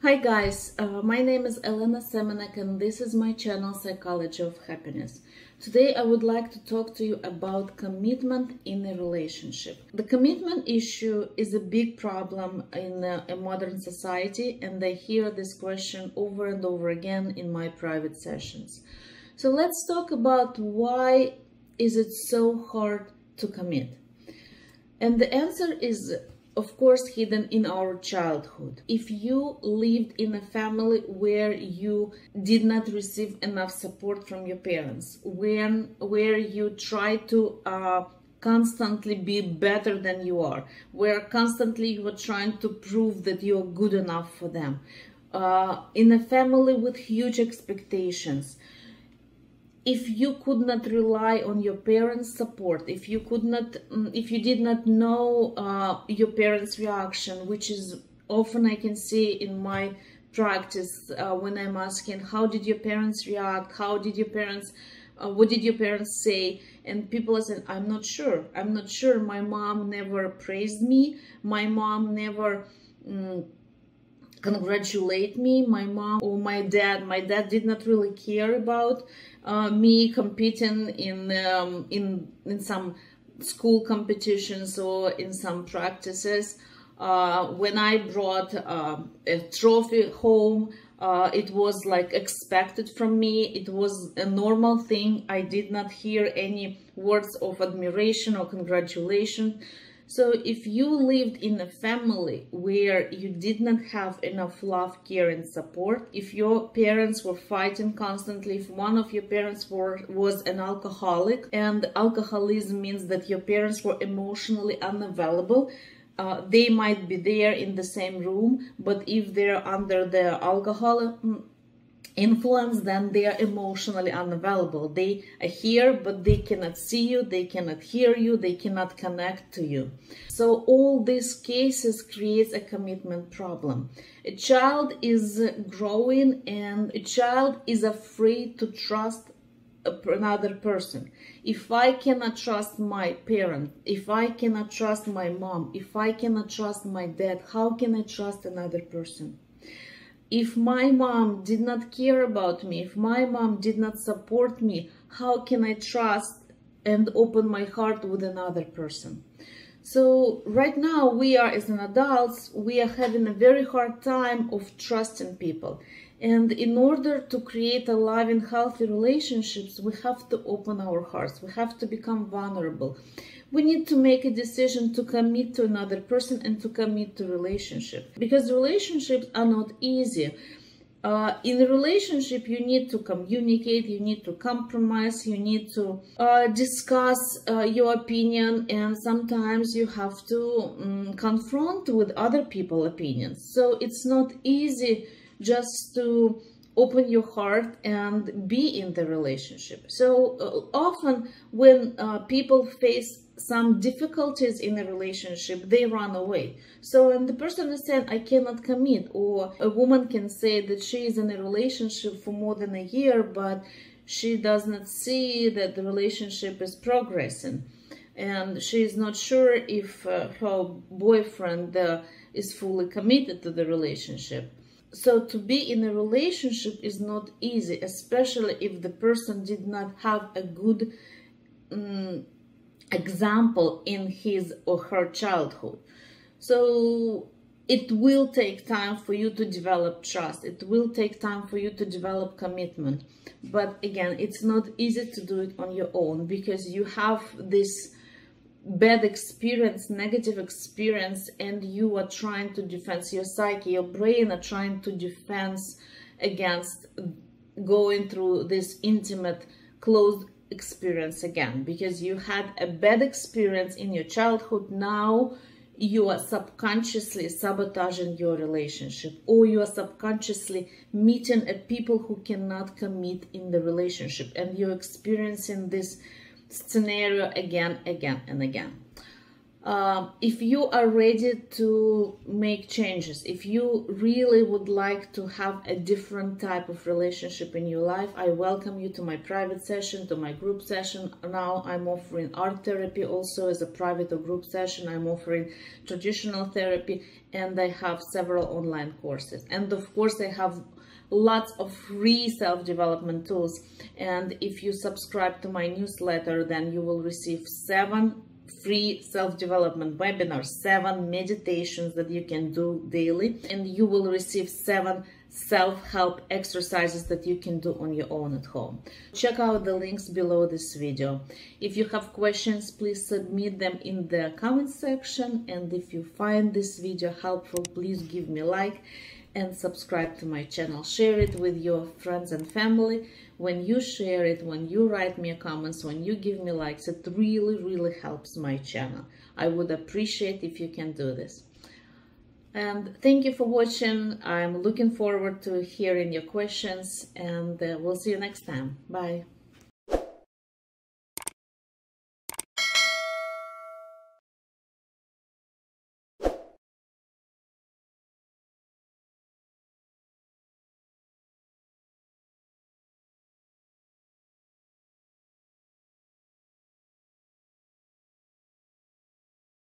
Hi guys, my name is Elena Semenek and this is my channel Psychology of Happiness. Today I would like to talk to you about commitment in a relationship. The commitment issue is a big problem in a modern society, and I hear this question over and over again in my private sessions. So let's talk about why is it so hard to commit. And the answer is, of course, hidden in our childhood. If you lived in a family where you did not receive enough support from your parents, where you try to constantly be better than you are, where constantly you are trying to prove that you are good enough for them, in a family with huge expectations, if you could not rely on your parents' support, if you did not know your parents' reaction, which is often I can see in my practice when I'm asking, how did your parents react? What did your parents say? And people are saying, I'm not sure. My mom never praised me. My mom never congratulate me. My mom or my dad did not really care about me competing in some school competitions or in some practices. When I brought a trophy home, it was like expected from me. It was a normal thing. I did not hear any words of admiration or congratulation. So if you lived in a family where you did not have enough love, care, and support, if your parents were fighting constantly, if one of your parents was an alcoholic, and alcoholism means that your parents were emotionally unavailable, they might be there in the same room, but if they're under the alcohol influence, then they are emotionally unavailable. They are here, but they cannot see you, they cannot hear you, they cannot connect to you. So all these cases creates a commitment problem. A child is growing and a child is afraid to trust another person. If I cannot trust my parent, if I cannot trust my mom, if I cannot trust my dad, how can I trust another person? If my mom did not care about me, if my mom did not support me, how can I trust and open my heart with another person? So right now we are, as an adults, we are having a very hard time of trusting people. And in order to create a loving, healthy relationships, we have to open our hearts. We have to become vulnerable. We need to make a decision to commit to another person and to commit to relationship, because relationships are not easy. In a relationship, you need to communicate, you need to compromise, you need to discuss your opinion, and sometimes you have to confront with other people's opinions. So it's not easy just to open your heart and be in the relationship. So often when people face some difficulties in a relationship, they run away. So when the person is saying, I cannot commit, or a woman can say that she is in a relationship for more than a year, but she does not see that the relationship is progressing, and she is not sure if her boyfriend is fully committed to the relationship. So to be in a relationship is not easy, especially if the person did not have a good example in his or her childhood. So it will take time for you to develop trust. It will take time for you to develop commitment. But again, it's not easy to do it on your own, because you have this bad experience, negative experience, and you are trying to defend your psyche, your brain are trying to defend against going through this intimate, closed experience again, because you had a bad experience in your childhood. Now you are subconsciously sabotaging your relationship, or you are subconsciously meeting a people who cannot commit in the relationship, and you're experiencing this scenario again and again. If you are ready to make changes, if you really would like to have a different type of relationship in your life, I welcome you to my private session, to my group session. Now I'm offering art therapy also as a private or group session. I'm offering traditional therapy, and I have several online courses. And of course, I have lots of free self-development tools. And if you subscribe to my newsletter, then you will receive 7 free self-development webinars, 7 meditations that you can do daily, and you will receive 7 self-help exercises that you can do on your own at home. Check out the links below this video. If you have questions, please submit them in the comment section, and if you find this video helpful, please give me a like and subscribe to my channel. Share it with your friends and family. When you share it, when you write me comments, when you give me likes, it really helps my channel. I would appreciate if you can do this. And thank you for watching. I'm looking forward to hearing your questions, and we'll see you next time. Bye.